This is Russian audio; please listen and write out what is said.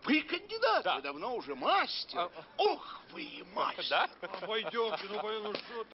Вы кандидат, Да. вы давно уже мастер. Ох, вы и мастер. Да? Пойдемте, ну что